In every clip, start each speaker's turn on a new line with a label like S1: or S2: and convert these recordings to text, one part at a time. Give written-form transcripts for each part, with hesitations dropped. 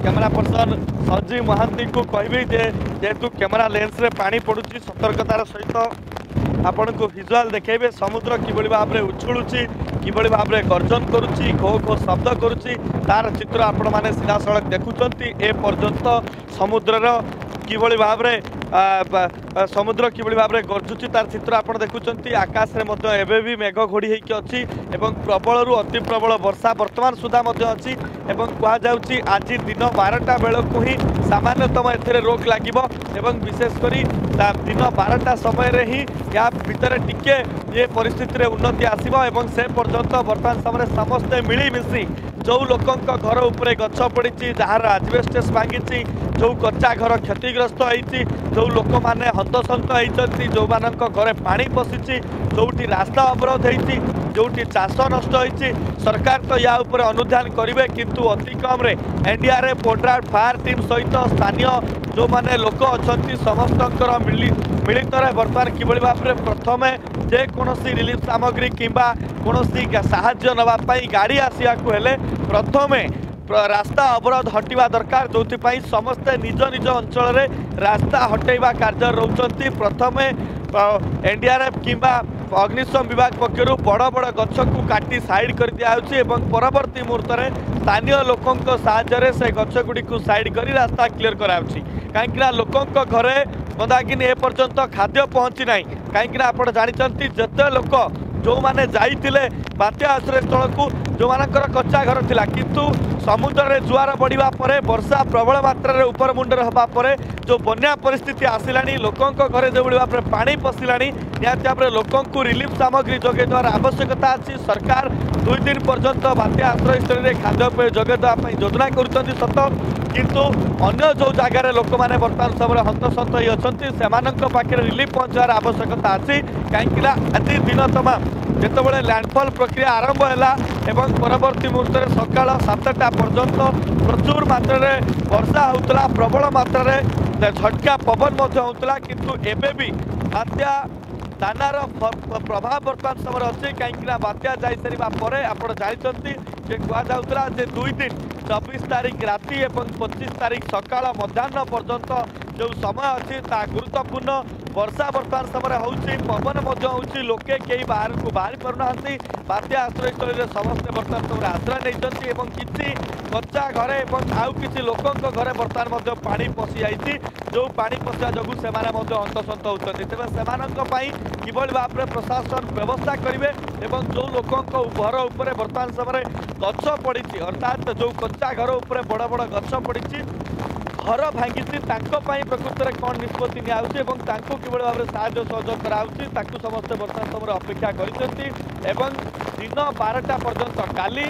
S1: Camera person Sanjeev Mahanti को कहबी जेहेतु कैमरा लेंस रे पानी पड़ुची सतर्कतार सहित आपण को विजुआल देखेबे समुद्र किभली भाव में उछुलुची किभली भाव में गर्जन करुची घो घो शब्द करुची तार चित्र आपण माने सीधा सड़क देखुचंती ए पर्यंत समुद्रर किभली भाव में समुद्र किभली भाव में गर्जुची तार चित्र आपण देखुचंती आकाश रे मध्य एबे भी मेघ घोड़ी हेकी अछि एवं प्रबल रु अति प्रबल वर्षा वर्तमान सुधा मध्य अछि एवं कहा जाउची आज दिन 12टा बेलकु ही सामान्यतम एथिरे रोक लागिबो एवं विशेष करी दिन 12टा समय रे ही या भितर टिके ये परिस्थिति रे उन्नति आसीबो एवं से पर्यंत वर्तमान समय समस्त मिली मिसी जो लोकंक घर उपरे गछ पड़ी जार आजबेस्टस भांगी जो कच्चा घर क्षतिग्रस्त होती जो लोक मैंने हतसंत होती जो मानक घरे पानी पशिची जोटी रास्ता अवरोध होती जोटी चाष नष्ट होती सरकार तो या उपरे अनुध्यान करेंगे किंतु अति कम रे एनडीआरएफ बोर्डर फायर टीम सहित स्थानीय जो माने लोक अच्छा समस्त मिलित बर्तमान किभली भाव में प्रथम जेकोसी रिलीफ सामग्री किंबा कोनोसी साहाय्य नवापाई गाड़ी आसिया हेले प्रथमे रास्ता अवरोध हटिवा दरकार जो समस्ते निज निज अंचल रे रास्ता हटेवा कार्य रोचंती प्रथमे एनडीआरएफ किंबा अग्निशम विभाग पक्षर बड़ बड़ गछ को काटी साइड कर दिया परवर्ती मुहूर्त में स्थानीय लोकों साहाय्य से गछ गुड़ी को साइड कर रास्ता क्लीयर कराउछि कहीं लोकों घरे मंदाकिनी ए पर्यंत खाद्य पहुँची ना कहीं आप जानते जिते लोक जो माने जाइतिले बात्या आश्रय स्थल को जो मानकर कच्चा घर थिला किंतु समुद्र रे जुआर बढ़िबा परे वर्षा प्रबल मात्रा रे ऊपर मुंडर हबा परे जो बन्या परिस्थिति आसिलानी लोकों घरे जो भाव में पानी पशिलानी निहाती भाव में लोकों को रिलीफ सामग्री जोगे द्वारा आवश्यकता अच्छी सरकार 2 दिन पर्यंत बात्या आश्रय स्थल में खाद्यपेय जोगे देवाई योजना करुँच सत किंतु अन्य जो जगार लोक मैंने बर्तमान समय हतसंत होती पाखे रिलीफ पहुँचार आवश्यकता अच्छी कहीं आज दिन तमाम जितेबाला लैंडफॉल प्रक्रिया आरंभ है परवर्ती मुहूर्त में सकाल 7टा पर्यंत प्रचुर मात्रा वर्षा होता प्रबल मात्रा झटका पवन होता किंतु एबे भी बात्या दानार प्रभाव बर्तमान समय अच्छे कहीं बात्या जासारा पर आप जानते कहला 2 दिन 24 तारीख राति और 25 तारीख सकाल मध्याह्न पर्यंत जो समय अच्छी गुरुत्वपूर्ण वर्षा बर्तमान समय होची पवन होची लोके कई बाहर को बाहरी पारना बात्या आश्रय स्थल में समस्ते बर्तमान समय आश्रय नहीं किसी कच्चा घरे आउ किसी लोकों घरे बर्तमान पानी पशि जाइए जो पानी पशिया जो से हतसंत होती तेज से किभली भाव में प्रशासन व्यवस्था करेंगे जो लोकों घर उपर बर्तमान समय गछ पड़ी अर्थात जो कच्चा घर उपर बड़ बड़ गछ पड़ी घर भांगी प्रकृत में कौन निष्पत्ति नियाउछि किभली भाव में साहाय्य सहयोग कराउछि समस्ते बर्तमान समय अपेक्षा करिसेंति दिन 12टा पर्यंत काली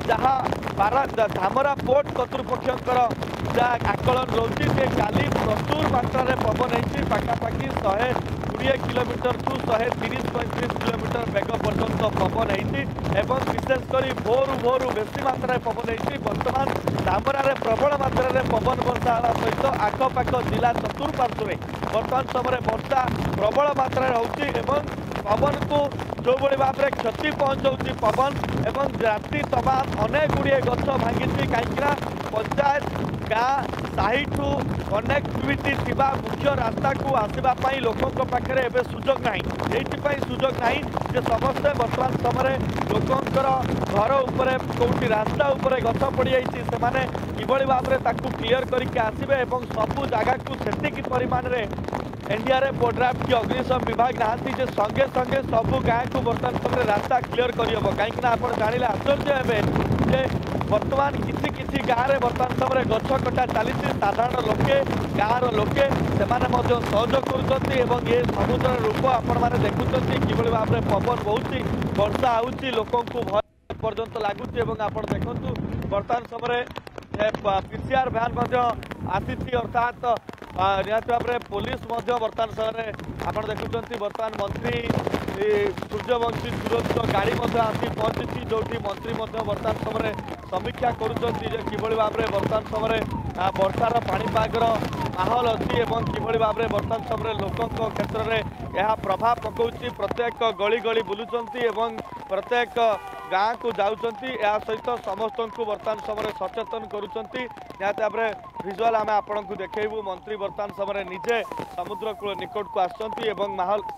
S1: जहाँ धामरा पोर्ट कर्तृपक्षर जहाँ आकलन रोचे से काली प्रचुर मात्रा पवन होती पाखापाखि 120 किलोमीटर टू 130-135 किलोमीटर बेग पर्यंत पवन होती विशेषकर भोरु बेसी मात्रा पवन होती बर्तमान धामरार प्रबल मात्रा पवन वर्षा सहित आखपाख जिला चतुर्पार्श्वे बर्तमान समय वर्षा प्रबल मात्रा होती पवन को जो भाव में क्षति पहुँचाऊँगी पवन एवं राति तमाम अनेक गुड़िए गछ भांगी कहीं पंचायत गाँ साही ठू कनेक्टिविटी थिबा मुख्य रास्ता को आसवाई लोकों पाखे एवं सुजोग ना ये सुजोग ना जे समस्ते बर्तमान समय लोकंर घर उपर कौटी रास्ता उपर गछ पड़ जाने किभली भाव में क्लीयर करके आसबे सबू जगह को से परिमाण में एनडीआरएफ बोर्डराफ की अग्निशम विभाग नहांती जे संगे संगे सबू गाँ को बर्तमान समय रास्ता क्लीयर करहब कहीं आप जाने आश्चर्य हे बर्तमान किसी गाँव में बर्तमान समय गछ कटा चली साधारण लोके गाँव लोके से सहयोग कर ये समुद्र रूप आपण मैंने देखुं किभली भाव में पवन बहुत वर्षा आउची लोकों को भय पर्यंत लगुच आप देखु बर्तमान समय पीसीआर भ्यान आसी अर्थात निहत भाव में पुलिस बर्तमान समय आप देखुं बर्तमान मंत्री सूर्यवंशी सुरक्षित गाड़ी आसी पहुंची जो मंत्री बर्तमान समय समीक्षा करूँ भाव में बर्तमान समय वर्षार पाणीपागर माहौल अच्छी किभली भाव में बर्तमान समय लोकों क्षेत्र में यह प्रभाव पकाउछि प्रत्येक गली गली बुलुचंती प्रत्येक गाँ को जाउछंती या सहित समस्त को वर्तमान समय सचेतन करुछंती। निहाती भाव विजुआल आम आपण को देखैबू मंत्री वर्तमान समय निजे समुद्र कूल निकट को आसछंती एवं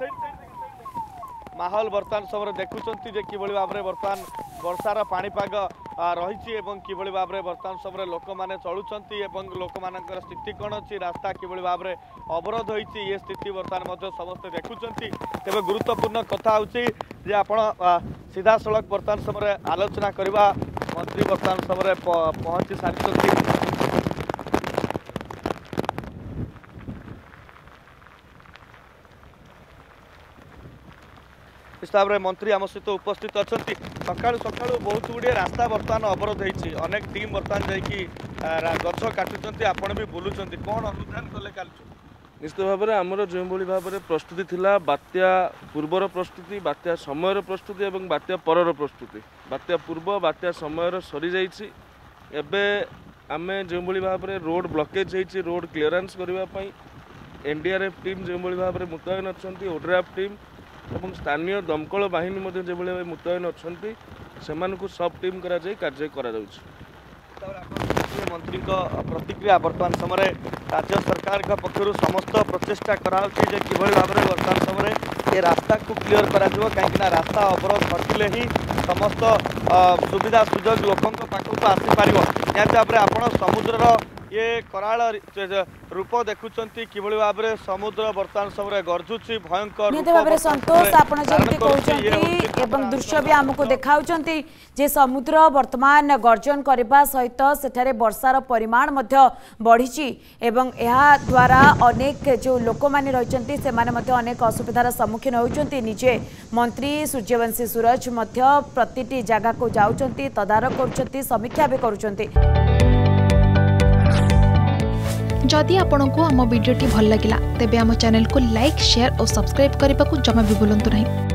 S1: माहौल वर्तमान समय देखुंत कि भाव में बर्तमान वर्षार पाणीपाग रही कि भाव में बर्तमान समय लोक मैंने चलुंट लोक मान स्थिति कौन अच्छी रास्ता कि भाव में अवरोध होती ये स्थिति बर्तमान समस्ते देखुंट। तेज गुरुत्वपूर्ण कथा हूँ आप सीधा सड़क बर्तमान समय आलोचना करवा मंत्री बर्तमान समय पहुंची सारी हिसाब से मंत्री आम सहित उपस्थित अच्छा सका सका बहुत गुड़े रास्ता बर्तमान अवरोध होती अनेक टीम बर्तमान जा गछ काटुंट आपण भी बुलूं कौन अनुधान कले काल
S2: निश्चित भाव में आमर जो भाव में प्रस्तुति थिला बात्या पूर्वर प्रस्तुति बात्या समय प्रस्तुति और बात्या परर प्रस्तुति बात्या पूर्व बात्या समय सरी जाइए आम जो भाव में रोड ब्लॉकेज होती रोड क्लीयरेंस करने एनडीआरएफ टीम जो भाव में मुतयन अच्छा ओड्राफ टीम और स्थानीय दमकल बाहिनी जो मुतयन अच्छा से सब टीम कार्य करा
S1: मंत्री प्रतिक्रिया वर्तमान समय राज्य सरकार पक्षर समस्त प्रचेषा कराई कि भाव में वर्तमान समय ये रास्ता को क्लीयर कहीं रास्ता अवरोध घटिले ही समस्त सुविधा सुजोग लोकों पाखक आसीपर निहती भाव में आप समुद्र ये कराल रूप देखुंत कि भाव में समुद्र वर्तमान समय गर्जुची भयंकर
S3: संतोष आप दृश्य भी आमको देखाउछंती जे समुद्र वर्तमान गर्जन करने सहित सेठारे वर्षार परिमाण बढ़ी एवं यह द्वारा अनेक जो लोक मैंने रही से अनेक असुविधार सम्मुखीन होती निजे मंत्री सूर्यवंशी सूरज प्रति जगह को जाउछंती तदारक करुछंती समीक्षा भी करुछंती।
S4: जदि आपंक आम भिडी भल लगा तेब आम चैनल को लाइक शेयर और सब्सक्राइब करने को जमा भी भूलु नहीं।